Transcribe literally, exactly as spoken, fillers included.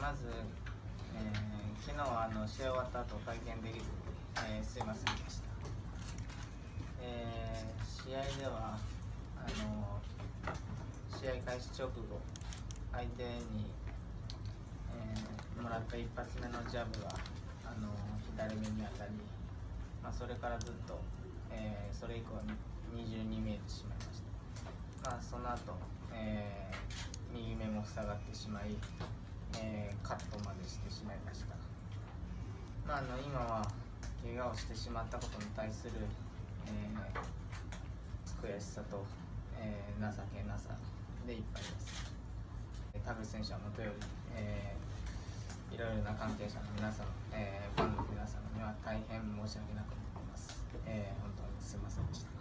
まず、えー、昨日はあの試合終わった後会見できず、えー、すいませんでした。えー、試合ではあの試合開始直後、相手に、えー、もらった一発目のジャブがあの左目に当たり、まあ、それからずっと、えー、それ以降に二重に見えてしまいました。まあ、その後、えー、右目も塞がってしまい、えー、カットまでしてしまいました。まあ、あの今は怪我をしてしまったことに対する、えー、悔しさと、えー、情けなさでいっぱいです。田口選手はもとより、えー、いろいろな関係者の皆様、えー、ファンの皆様には大変申し訳なく思っています。えー、本当にすみませんでした。